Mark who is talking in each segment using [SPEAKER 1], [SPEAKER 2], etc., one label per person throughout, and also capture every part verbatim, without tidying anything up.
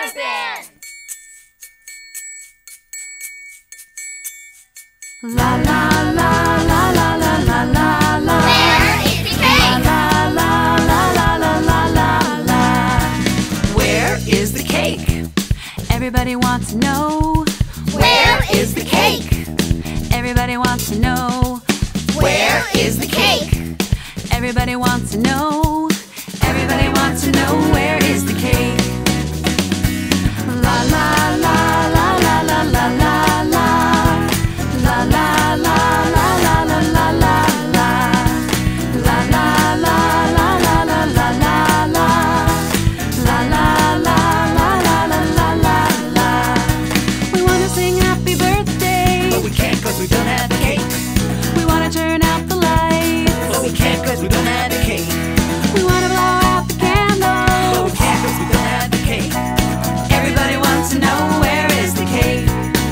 [SPEAKER 1] Band!
[SPEAKER 2] La la la la la la la la la.
[SPEAKER 1] Where is the cake?
[SPEAKER 2] La la la la la la la la. Where is the cake? Everybody wants to know.
[SPEAKER 1] Where is the cake?
[SPEAKER 2] Everybody wants to know.
[SPEAKER 1] Where is the cake?
[SPEAKER 2] Everybody wants to know. Everybody wants to know where is the cake. La la la la la la la la la. La la la la la la la la la. La la la la la la la la la. La la la la la la la la la. We wanna sing happy birthday,
[SPEAKER 3] But we can't cause we don't have the cake.
[SPEAKER 2] we wanna turn out the lights,
[SPEAKER 3] But we can't cause we don't have the cake.
[SPEAKER 2] we wanna blow out the
[SPEAKER 3] But we
[SPEAKER 2] candles.
[SPEAKER 3] can't cause we don't have the cake.
[SPEAKER 2] Everybody wants to know where is the cake.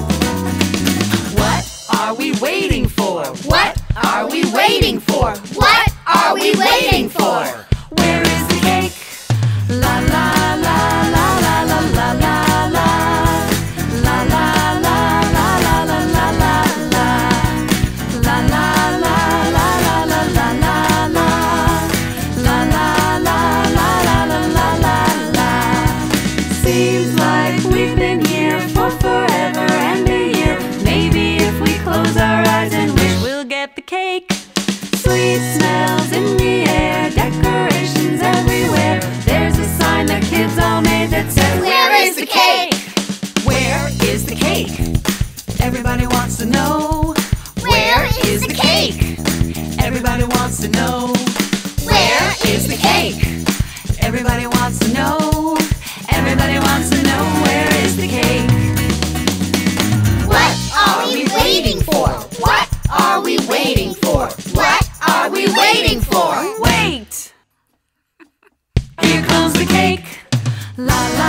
[SPEAKER 2] What are we waiting for?
[SPEAKER 1] What are we waiting for? What are we waiting for?
[SPEAKER 2] Where is the cake? La la la la la la la la la. La la la la la la la la la. La la la la la la la la la. La la la la la la la la la. Seems like we've been here for forever and a year. Maybe if we close our eyes and wish we'll get the cake. Sweet smells in the air, decorations everywhere. There's a sign that kids all made that says,
[SPEAKER 1] Where is the cake?
[SPEAKER 2] Where is the cake? Everybody wants to know.
[SPEAKER 1] Where is the cake?
[SPEAKER 2] Everybody wants to know.
[SPEAKER 1] Where is the cake?
[SPEAKER 2] Everybody wants to know. Everybody wants to know where is the cake.
[SPEAKER 1] What are we waiting for? What are we waiting for? What are we waiting for?
[SPEAKER 2] Wait! Here comes the cake. La la.